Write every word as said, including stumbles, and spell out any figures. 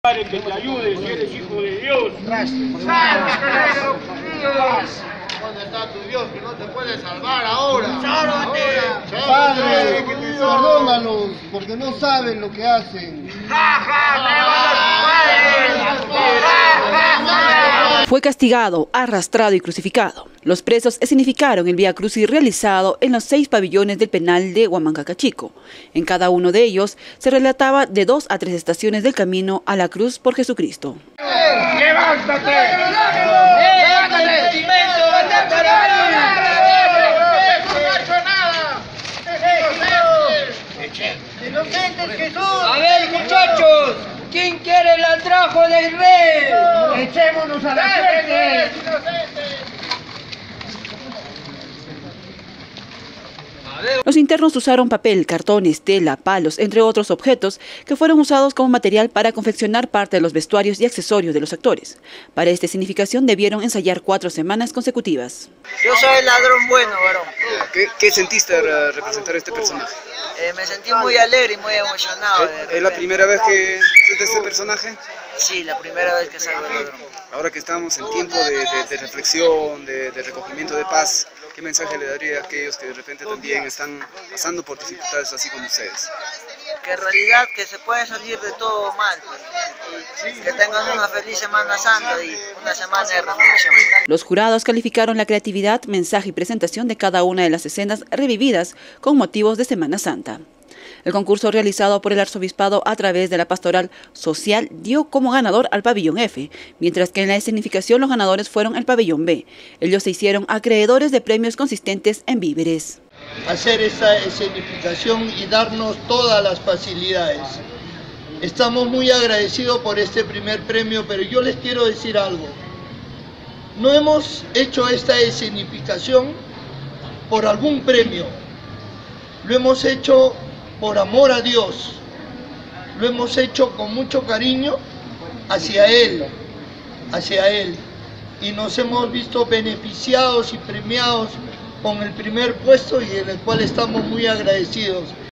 Padre, que te ayude, si eres hijo de Dios. ¿Dónde está tu Dios que no te puede salvar ahora? Padre, perdónalos, porque no saben lo que hacen. Fue castigado, arrastrado y crucificado. Los presos escenificaron el Vía Crucis realizado en los seis pabellones del penal de Huamancacachico. En cada uno de ellos se relataba de dos a tres estaciones del camino a la cruz por Jesucristo. ¡Levántate! ¡Inocentes Jesús! A ver, muchachos, ¿quién quiere el andrajo del rey? ¡Echémonos a la suerte! Los internos usaron papel, cartones, tela, palos, entre otros objetos que fueron usados como material para confeccionar parte de los vestuarios y accesorios de los actores. Para esta significación debieron ensayar cuatro semanas consecutivas. Yo soy el ladrón bueno, varón. ¿Qué, qué sentiste al representar este personaje? Eh, me sentí muy alegre y muy emocionado. ¿Es, ¿Es la primera vez que presentas este personaje? Sí, la primera vez que salgo de ladrón. Ahora que estamos en tiempo de, de, de reflexión, de, de recogimiento de paz, ¿qué mensaje le daría a aquellos que de repente también están pasando por dificultades así como ustedes? Que en realidad que se puede salir de todo mal, pues. Que tengan una feliz Semana Santa y una semana de reflexión. Los jurados calificaron la creatividad, mensaje y presentación de cada una de las escenas revividas con motivos de Semana Santa. El concurso realizado por el Arzobispado a través de la Pastoral Social dio como ganador al pabellón F, mientras que en la escenificación los ganadores fueron el pabellón B. Ellos se hicieron acreedores de premios consistentes en víveres. Hacer esa escenificación y darnos todas las facilidades. Estamos muy agradecidos por este primer premio, pero yo les quiero decir algo. No hemos hecho esta escenificación por algún premio. Lo hemos hecho por amor a Dios. Lo hemos hecho con mucho cariño hacia Él, hacia Él. Y nos hemos visto beneficiados y premiados con el primer puesto y en el cual estamos muy agradecidos.